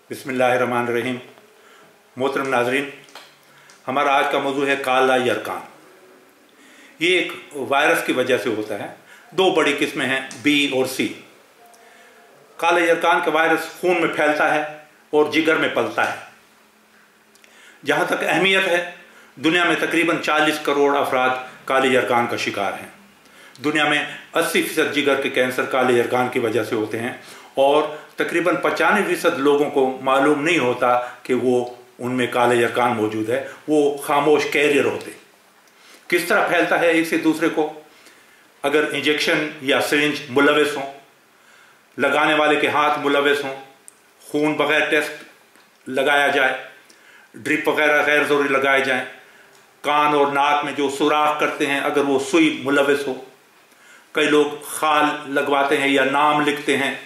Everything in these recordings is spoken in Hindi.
बिस्मिल्लाहिर्रहमानिर्रहीम। मोहतरम नाजरीन, हमारा आज का मौजू है काला यरकान। ये एक वायरस की वजह से होता है। दो बड़ी किस्में हैं, बी और सी। काला यरकान का वायरस खून में फैलता है और जिगर में पलता है। जहाँ तक अहमियत है, दुनिया में तकरीबन 40 करोड़ अफराद काले यरकान का शिकार हैं। दुनिया में 80% जिगर के कैंसर काले यरकान की वजह से होते हैं और तकरीबन 95% लोगों को मालूम नहीं होता कि वो उनमें काले यरकान मौजूद है। वो खामोश कैरियर होते। किस तरह फैलता है एक से दूसरे को? अगर इंजेक्शन या सिरिंज मुलविस हों, लगाने वाले के हाथ मुलविस हों, खून बगैर टेस्ट लगाया जाए, ड्रिप वगैरह गैर ज़रूरी लगाए जाएं, कान और नाक में जो सुराख करते हैं अगर वो सुई मुलविस हो, कई लोग खाल लगवाते हैं या नाम लिखते हैं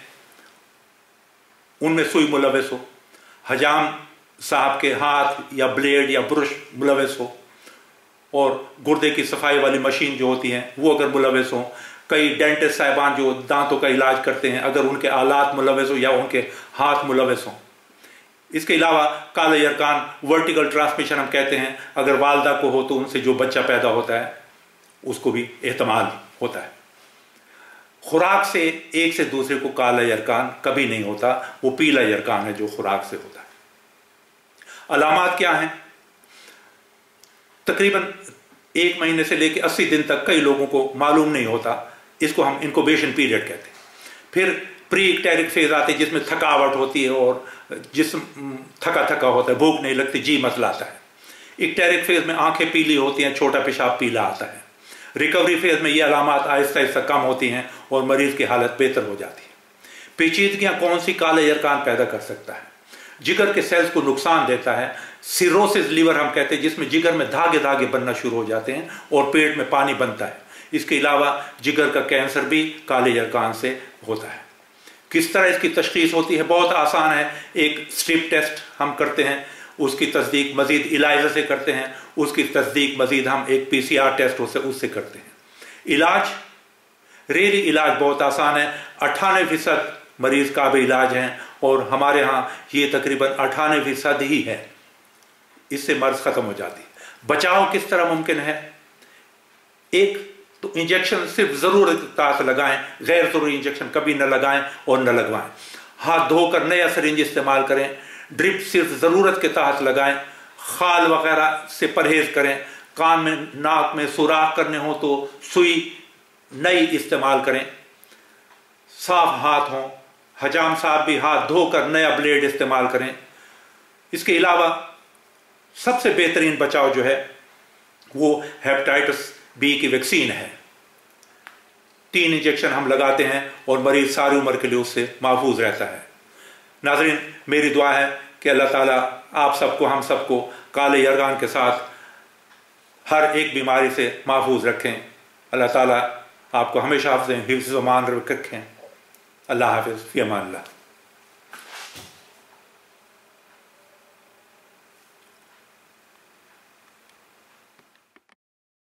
उनमें सुई मुलविस हो, हजाम साहब के हाथ या ब्लेड या ब्रश मुलविस हो, और गुर्दे की सफाई वाली मशीन जो होती है वो अगर मुलविस हो, कई डेंटिस्ट साहिबान जो दांतों का इलाज करते हैं अगर उनके आलात मुलविस हो या उनके हाथ मुलविस हों। इसके अलावा काला यरकान वर्टिकल ट्रांसमिशन हम कहते हैं। अगर वालदा को हो तो उनसे जो बच्चा पैदा होता है उसको भी एहतमाल होता है। खुराक से एक से दूसरे को काला यरकान कभी नहीं होता। वो पीला यरकान है जो खुराक से होता है। अलामात क्या हैं? तकरीबन 1 महीने से लेकर 80 दिन तक कई लोगों को मालूम नहीं होता। इसको हम इंक्यूबेशन पीरियड कहते हैं। फिर प्री इक्टेरिक फेज आते हैं जिसमें थकावट होती है और जिस्म थका थका होता है, भूख नहीं लगती, जी मचलाता है। इक्टेरिक फेज में आंखें पीली होती हैं, छोटा पेशाब पीला आता है। रिकवरी फेज में ये अलामात आहिस्ता आहिस्ता कम होती हैं और मरीज की हालत बेहतर हो जाती है। पेचीदगियां कौन सी काले यरकान पैदा कर सकता है? जिगर के सेल्स को नुकसान देता है। सिरोसिस लीवर हम कहते हैं, जिसमें जिगर में धागे धागे बनना शुरू हो जाते हैं और पेट में पानी बनता है। इसके अलावा जिगर का कैंसर भी काले यरकान से होता है। किस तरह इसकी तशखीस होती है? बहुत आसान है। एक स्ट्रिप टेस्ट हम करते हैं, उसकी तस्दीक मजीद इलाइजा से करते हैं, उसकी तस्दीक मजीद हम एक PCR टेस्ट उससे करते हैं। इलाज रेरी इलाज बहुत आसान है। 98% मरीज काबिल इलाज हैं और हमारे यहाँ ये तकरीबन 98% ही है। इससे मर्ज खत्म हो जाती है। बचाव किस तरह मुमकिन है? एक तो इंजेक्शन सिर्फ जरूरत के तहत लगाएं, गैर जरूरी इंजेक्शन कभी न लगाएं और न लगवाएं। हाथ धोकर नया सिरिंज इस्तेमाल करें। ड्रिप सिर्फ जरूरत के तहत लगाएं। खाल वगैरह से परहेज करें। कान में नाक में सुराख करने हो तो सुई नई इस्तेमाल करें। साफ हाथ हों। हजाम साहब भी हाथ धोकर नया ब्लेड इस्तेमाल करें। इसके अलावा सबसे बेहतरीन बचाव जो है वो हेपेटाइटिस बी की वैक्सीन है। 3 इंजेक्शन हम लगाते हैं और मरीज सारी उम्र के लिए उससे महफूज रहता है। नाज़रीन, मेरी दुआ है कि अल्लाह ताला आप सबको, हम सबको काले यरकान के साथ हर एक बीमारी से महफूज रखें। अल्लाह ताला आपको हमेशा हिफ्ज़ व अमान रखें। अल्लाह हाफ़िज़, फ़ी अमान अल्लाह।